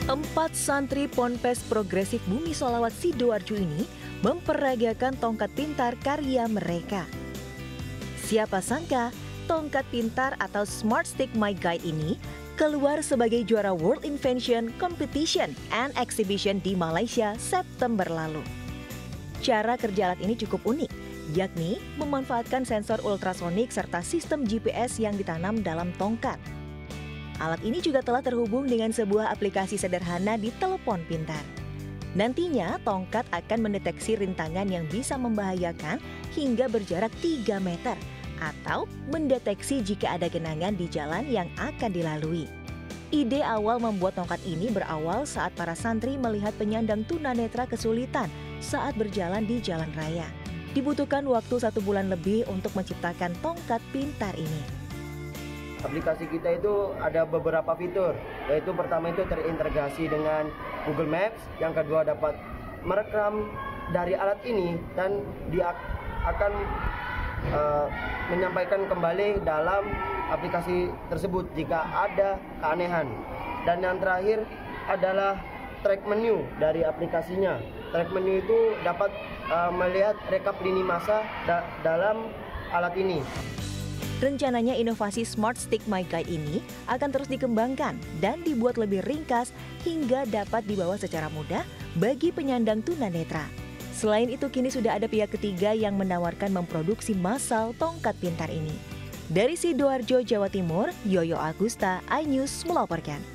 Empat santri Ponpes Progresif Bumi Sholawat Sidoarjo ini memperagakan tongkat pintar karya mereka. Siapa sangka, tongkat pintar atau Smart Stick My Guide ini keluar sebagai juara World Invention Competition and Exhibition di Malaysia September lalu. Cara kerja alat ini cukup unik, yakni memanfaatkan sensor ultrasonik serta sistem GPS yang ditanam dalam tongkat. Alat ini juga telah terhubung dengan sebuah aplikasi sederhana di telepon pintar. Nantinya, tongkat akan mendeteksi rintangan yang bisa membahayakan hingga berjarak 3 meter atau mendeteksi jika ada genangan di jalan yang akan dilalui. Ide awal membuat tongkat ini berawal saat para santri melihat penyandang tunanetra kesulitan saat berjalan di jalan raya. Dibutuhkan waktu 1 bulan lebih untuk menciptakan tongkat pintar ini. Aplikasi kita itu ada beberapa fitur, yaitu pertama itu terintegrasi dengan Google Maps, yang kedua dapat merekam dari alat ini dan dia akan menyampaikan kembali dalam aplikasi tersebut jika ada keanehan. Dan yang terakhir adalah track menu dari aplikasinya. Track menu itu dapat melihat rekap lini masa dalam alat ini. Rencananya inovasi Smart Stick My Guide ini akan terus dikembangkan dan dibuat lebih ringkas hingga dapat dibawa secara mudah bagi penyandang tunanetra. Selain itu, kini sudah ada pihak ketiga yang menawarkan memproduksi massal tongkat pintar ini. Dari Sidoarjo, Jawa Timur, Yoyo Agusta, iNews melaporkan.